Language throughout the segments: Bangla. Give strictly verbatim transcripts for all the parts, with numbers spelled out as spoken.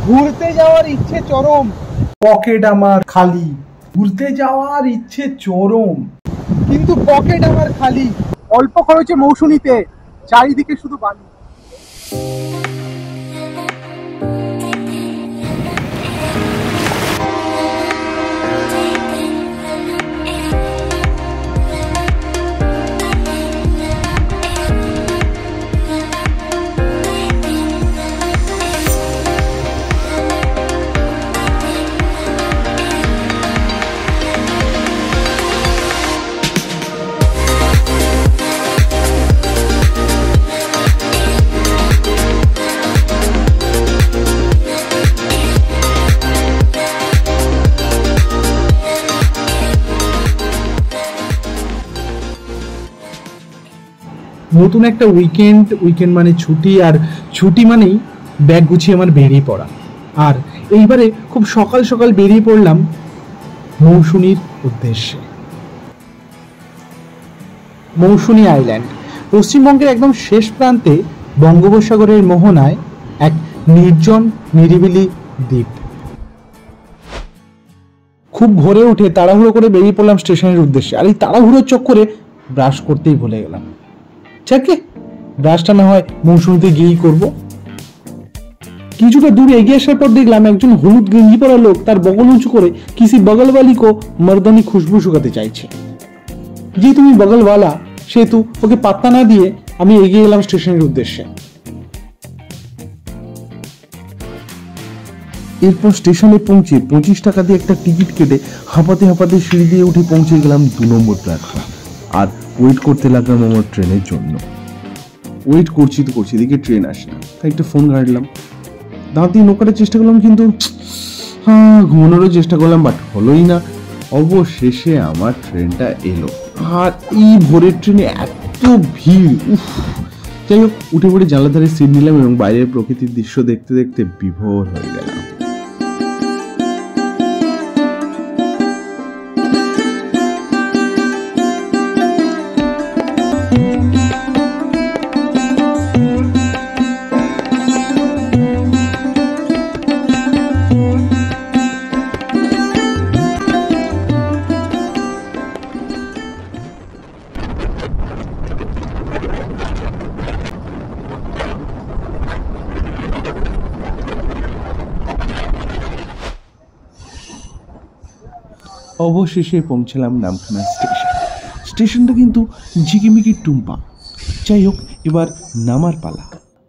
ঘুরতে যাওয়ার ইচ্ছে চরম, পকেট আমার খালি। ঘুরতে যাওয়ার ইচ্ছে চরম, কিন্তু পকেট আমার খালি। অল্প খরচে মৌসুমীতে চারিদিকে শুধু বালি। নতুন একটা উইকেন্ড, উইকেন্ড মানে ছুটি, আর ছুটি মানেই ব্যাগ গুছিয়ে আমার বেরিয়ে পড়া। আর এইবারে খুব সকাল সকাল বেরিয়ে পড়লাম মৌসুমীর উদ্দেশ্যে। মৌসুমী আইল্যান্ড পশ্চিমবঙ্গের একদম শেষ প্রান্তে বঙ্গোপসাগরের মোহনায় এক নির্জন নিরিবিলি দ্বীপ। খুব ভোরে উঠে তাড়াহুড়ো করে বেরিয়ে পড়লাম স্টেশনের উদ্দেশ্যে। আর এই তাড়াহুড়োর চক্করে ব্রাশ করতেই ভুলে গেলাম। চাকে ব্রাশটা না হয় মৌসুমীতে গিয়েই করবো। কিছুটা দূর এগিয়ে আসার পর দেখলাম একজন হলুদ গেঞ্জি পরা লোক তার বগল উঁচু করে কিসি বগলওয়ালি কো মর্দানি খুশবু শুকাতে চাইছে। যে তুমি বগলওয়ালা, সেহেতু ওকে পাত্তা না দিয়ে আমি এগিয়ে গেলাম স্টেশনের উদ্দেশ্যে। এরপর স্টেশনে পৌঁছে পঁচিশ টাকা দিয়ে একটা টিকিট কেটে হাঁপাতে হাঁপাতে সিঁড়ি দিয়ে উঠে পৌঁছে গেলাম দু নম্বর প্ল্যাটফর্ম। আর ওয়েট করতে লাগলাম আমার ট্রেনের জন্য। ওয়েট করছি তো করছি, এদিকে ট্রেন আসে না, তাই একটা ফোন ঘাটলাম, দাঁত দিয়ে নৌকাটার চেষ্টা করলাম, কিন্তু হ্যাঁ ঘুমানোরও চেষ্টা করলাম, বাট হলোই না। অবশেষে আমার ট্রেনটা এলো। আর এই ভোরের ট্রেনে এত ভিড়, উফ। যাই হোক, উঠে পড়ে জানলার ধারে সিট নিলাম এবং বাইরের প্রকৃতির দৃশ্য দেখতে দেখতে বিভোর হয়ে গেলাম। অবশেষে পৌঁছলাম নামখানা স্টেশন। স্টেশনটা কিন্তু ঝিকিমিকি টুম্পা। যাই হোক, এবার নামার পালা।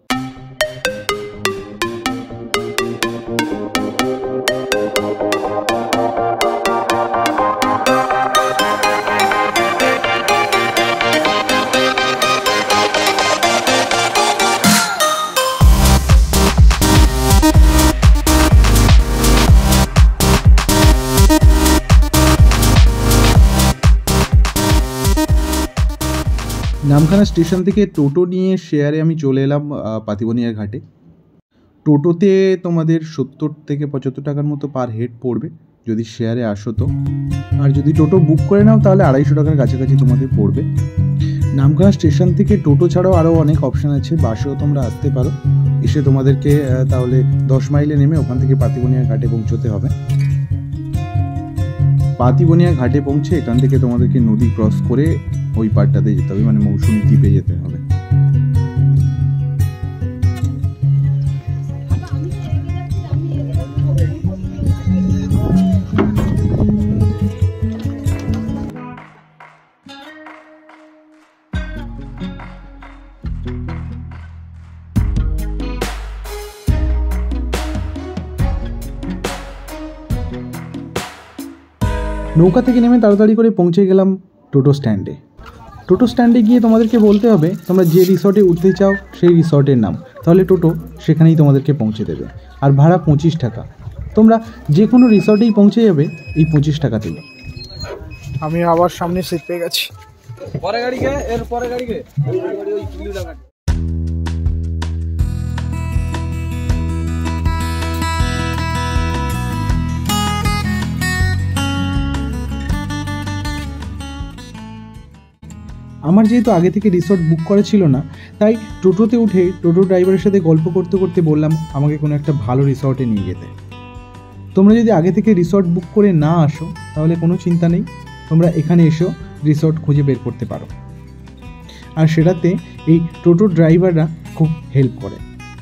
নামখানা স্টেশন থেকে টোটো নিয়ে শেয়ারে আমি চলে এলাম পাতিবনিয়া ঘাটে। টোটোতে তোমাদের সত্তর থেকে পঁচাত্তর টাকার মতো পার হেড পড়বে যদি শেয়ারে আসো তো। আর যদি টোটো বুক করে নাও তাহলে আড়াইশো টাকার কাছাকাছি তোমাদের পড়বে। নামখানা স্টেশন থেকে টোটো ছাড়াও আরও অনেক অপশান আছে, বাসেও তোমরা আসতে পারো। এসে তোমাদেরকে তাহলে দশ মাইলে নেমে ওখান থেকে পাতিবনিয়া ঘাটে পৌঁছতে হবে। পাতিবনিয়া ঘাটে পৌঁছে এখান থেকে তোমাদেরকে নদী ক্রস করে ওই পাড়টাতে যেতে হবে, মানে মৌসুমী দ্বীপে যেতে হবে। নৌকা থেকে নেমে তাড়াতাড়ি করে পৌঁছে গেলাম টোটো স্ট্যান্ডে। টোটো স্ট্যান্ডে গিয়ে তোমাদেরকে বলতে হবে তোমরা যে রিসর্টে উঠতে চাও সেই রিসর্টের নাম, তাহলে টোটো সেখানেই তোমাদেরকে পৌঁছে দেবে। আর ভাড়া পঁচিশ টাকা। তোমরা যে কোনো রিসর্টেই পৌঁছে যাবে এই পঁচিশ টাকাতেই। আমি আবার সামনে সিট পেয়ে গেছি। পরে গাড়িকে এর পরে গাড়িকে আমার যেহেতু আগে থেকে রিসর্ট বুক করা ছিল না, তাই টোটোতে উঠে টোটো ড্রাইভারের সাথে গল্প করতে করতে বললাম আমাকে কোনো একটা ভালো রিসর্টে নিয়ে যেতে। তোমরা যদি আগে থেকে রিসর্ট বুক করে না আসো তাহলে কোনো চিন্তা নেই, তোমরা এখানে এসেও রিসর্ট খুঁজে বের করতে পারো। আর সেটাতে এই টোটো ড্রাইভাররা খুব হেল্প করে।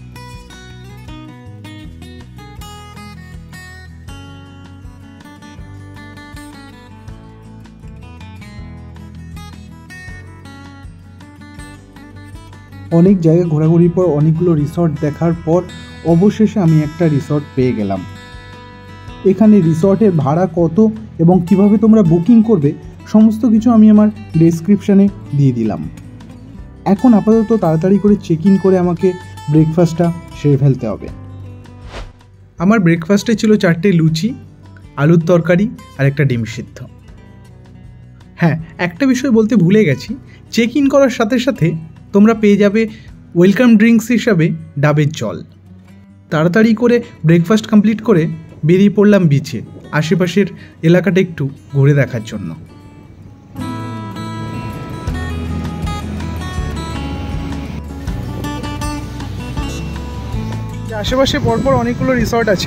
অনেক জায়গা ঘোরাঘুরির পর, অনেকগুলো রিসর্ট দেখার পর অবশেষে আমি একটা রিসর্ট পেয়ে গেলাম। এখানে রিসর্টের ভাড়া কত এবং কিভাবে তোমরা বুকিং করবে সমস্ত কিছু আমি আমার ডেসক্রিপশানে দিয়ে দিলাম। এখন আপাতত তাড়াতাড়ি করে চেক ইন করে আমাকে ব্রেকফাস্টটা সেরে ফেলতে হবে। আমার ব্রেকফাস্টে ছিল চারটে লুচি, আলুর তরকারি আর একটা ডিম সিদ্ধ। হ্যাঁ, একটা বিষয় বলতে ভুলে গেছি, চেক ইন করার সাথে সাথে তোমরা পেয়ে যাবে ওয়েলকাম ড্রিঙ্কস হিসাবে ডাবের জল। তাড়াতাড়ি করে ব্রেকফাস্ট কমপ্লিট করে বেরিয়ে পড়লাম বিচে, আশেপাশের এলাকাটা একটু ঘুরে দেখার জন্য। আশেপাশে পরপর অনেকগুলো রিসর্ট আছে।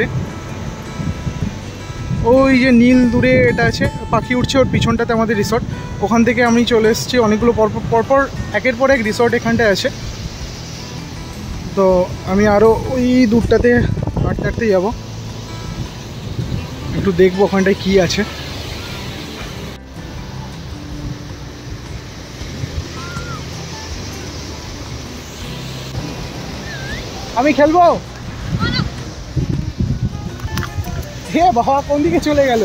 ওই যে নীল দূরে এটা আছে, পাখি উঠছে, ওর পিছনটাতে আমাদের রিসর্ট। ওখান থেকে আমি চলে এসেছি। অনেকগুলো পরপর পরপর একের পর এক রিসর্ট এখানটায় আছে। তো আমি আরও ওই দূরটাতে হাঁটতে হাঁটতে যাবো, একটু দেখবো ওখানটায় কী আছে। আমি খেলবো। হে বাবা, কোন দিকে চলে গেল?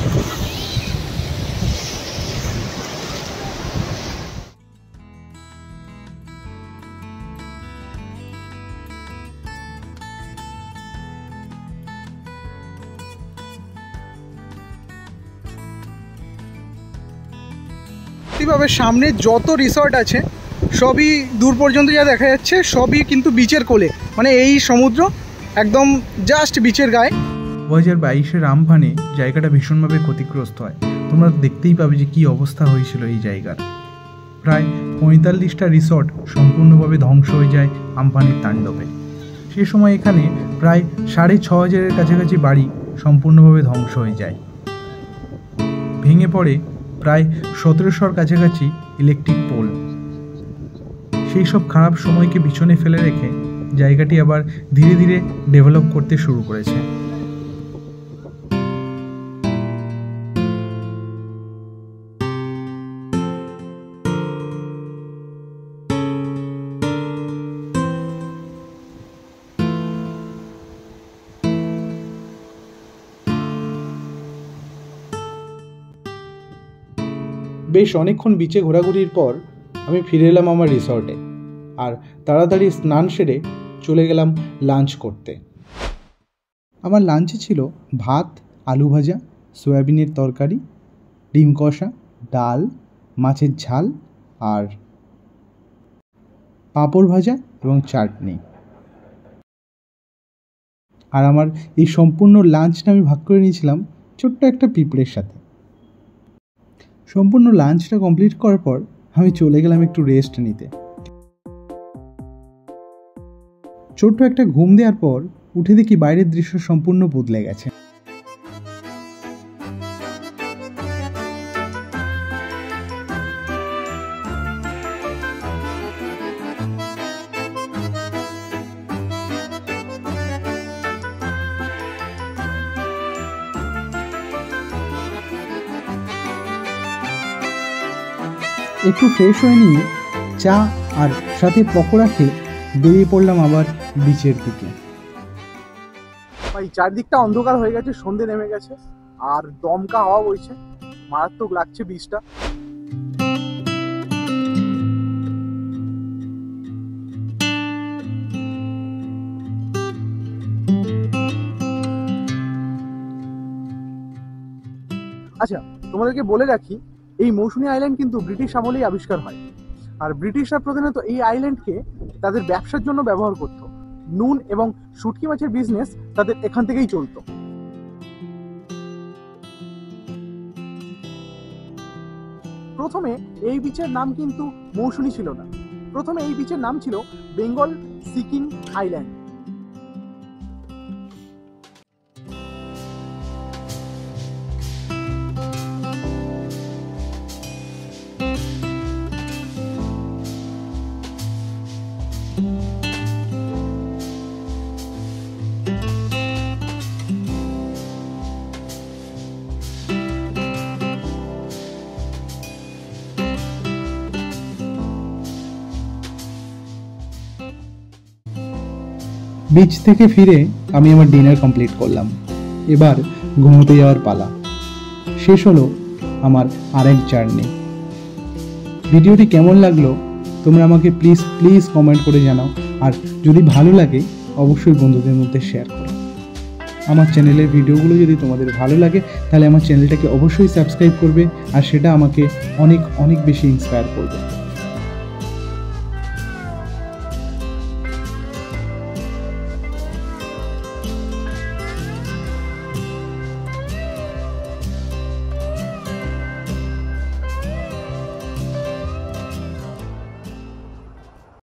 এইভাবে সামনে যত রিসর্ট আছে সবই দূর পর্যন্ত যা দেখা যাচ্ছে সবই কিন্তু বিচের কোলে, মানে এই সমুদ্র একদম জাস্ট বিচের গায়ে। দু হাজার বাইশের আমফানে জায়গাটা ভীষণভাবে ক্ষতিগ্রস্ত হয়। তোমরা দেখতেই পাবে যে কী অবস্থা হয়েছিল এই জায়গার। প্রায় পঁয়তাল্লিশটা রিসর্ট সম্পূর্ণভাবে ধ্বংস হয়ে যায় আমফানের তাণ্ডবে। সে সময় এখানে প্রায় সাড়ে ছ হাজারের কাছাকাছি বাড়ি সম্পূর্ণভাবে ধ্বংস হয়ে যায়। ভেঙে পড়ে প্রায় সতেরোশোর কাছাকাছি ইলেকট্রিক পোল। সেই সব খারাপ সময়কে পিছনে ফেলে রেখে জায়গাটি আবার ধীরে ধীরে ডেভেলপ করতে শুরু করেছে। বেশ অনেকক্ষণ বিচে ঘোরাঘুরির পর আমি ফিরে এলাম আমার রিসর্টে, আর তাড়াতাড়ি স্নান সেরে চলে গেলাম লাঞ্চ করতে। আমার লাঞ্চে ছিল ভাত, আলু ভাজা, সয়াবিনের তরকারি, ডিম কষা, ডাল, মাছের ঝাল আর পাঁপড় ভাজা এবং চাটনি। আর আমার এই সম্পূর্ণ লাঞ্চটা আমি ভাগ করে নিয়েছিলাম ছোট্ট একটা পিঁপড়ের সাথে। সম্পূর্ণ লাঞ্চটা কমপ্লিট করার পর আমি চলে গেলাম একটু রেস্ট নিতে। ছোট্ট একটা ঘুম দেওয়ার পর উঠে দেখি বাইরের দৃশ্য সম্পূর্ণ বদলে গেছে। একটু ফ্রেশ হয়ে নিয়ে চা আর সাথে পকোড়া খেয়ে বেরিয়ে পড়লাম আবার বিচের দিকে। ভাই চারদিকটা অন্ধকার হয়ে গেছে, সন্ধে নেমে গেছে আর দমকা হাওয়া বইছে, মারাত্মক লাগছে বীজটা। আচ্ছা, তোমাদেরকে বলে রাখি, এই মৌসুমী আইল্যান্ড কিন্তু ব্রিটিশ আমলেই আবিষ্কার হয়। আর ব্রিটিশরা প্রধানত এই আইল্যান্ডকে তাদের ব্যবসার জন্য ব্যবহার করত। নুন এবং শুটকি মাছের বিজনেস তাদের এখান থেকেই চলতো। প্রথমে এই বিচের নাম কিন্তু মৌসুনী ছিল না, প্রথমে এই বিচের নাম ছিল বেঙ্গল সিকিম আইল্যান্ড। বিচ থেকে ফিরে আমি আমার ডিনার কমপ্লিট করলাম। এবার ঘুমোতে যাওয়ার পালা। শেষ হলো আমার আরেক জার্নি। ভিডিওটি কেমন লাগলো তোমরা আমাকে প্লিজ প্লিজ কমেন্ট করে জানাও, আর যদি ভালো লাগে অবশ্যই বন্ধুদের মধ্যে শেয়ার করো। আমার চ্যানেলের ভিডিওগুলো যদি তোমাদের ভালো লাগে তাহলে আমার চ্যানেলটাকে অবশ্যই সাবস্ক্রাইব করবে, আর সেটা আমাকে অনেক অনেক বেশি ইন্সপায়ার করবে।